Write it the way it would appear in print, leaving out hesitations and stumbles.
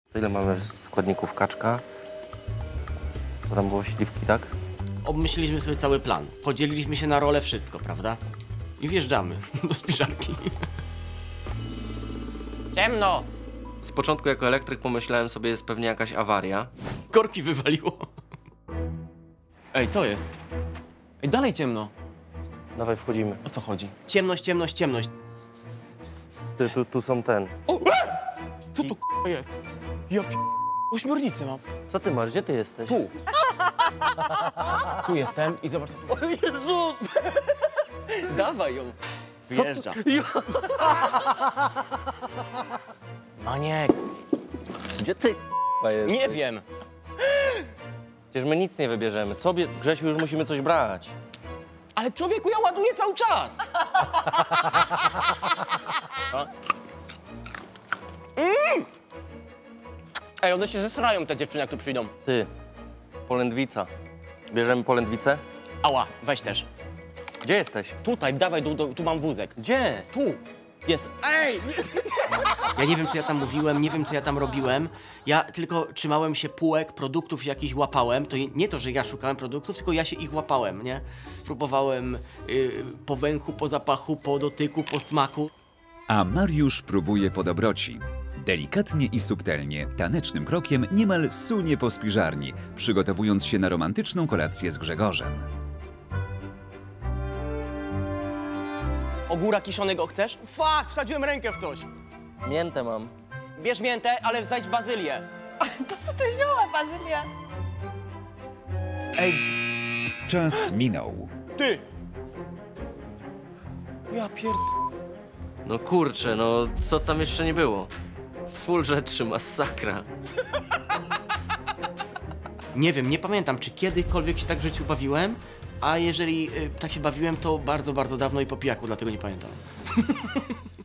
To ile mamy składników kaczka? Co tam było? Śliwki, tak? Obmyśliliśmy sobie cały plan. Podzieliliśmy się na rolę, wszystko, prawda? I wjeżdżamy do spiżarki. Ciemno! Z początku jako elektryk pomyślałem sobie, jest pewnie jakaś awaria. Korki wywaliło. Ej, co jest? Ej, dalej ciemno. Dawaj, wchodzimy. O co chodzi? Ciemność, ciemność, ciemność. Ty, tu są ten. O! Co to k***a jest? Ja ośmiornicę mam. Co ty masz? Gdzie ty jesteś? Tu. Tu jestem i zobacz co tu. O Jezus! Dawaj ją. Wjeżdża. Maniek. Gdzie ty jest? Nie wiem. Przecież my nic nie wybierzemy. Grzesiu, już musimy coś brać. Ale człowieku, ja ładuję cały czas. Ej, one się zesrają, te dziewczyny, jak tu przyjdą. Ty, polędwica. Bierzemy polędwicę? Ała, weź też. Gdzie jesteś? Tutaj, dawaj, tu mam wózek. Gdzie? Tu. Jest. Ej! Ja nie wiem, co ja tam mówiłem, nie wiem, co ja tam robiłem. Ja tylko trzymałem się półek, produktów jakichś łapałem. To nie to, że ja szukałem produktów, tylko ja się ich łapałem, nie? Próbowałem po węchu, po zapachu, po dotyku, po smaku. A Mariusz próbuje po dobroci. Delikatnie i subtelnie, tanecznym krokiem niemal sunie po spiżarni, przygotowując się na romantyczną kolację z Grzegorzem. Ogóra kiszonego chcesz? Fuck, wsadziłem rękę w coś. Miętę mam. Bierz miętę, ale wsadź bazylię. To są te zioła, bazylia. Ej, Czas minął. ty! Ja pierd... No kurczę, no co tam jeszcze nie było? Full rzeczy, masakra. Nie wiem, nie pamiętam, czy kiedykolwiek się tak w życiu bawiłem, a jeżeli tak się bawiłem, to bardzo, bardzo dawno i po pijaku, dlatego nie pamiętam.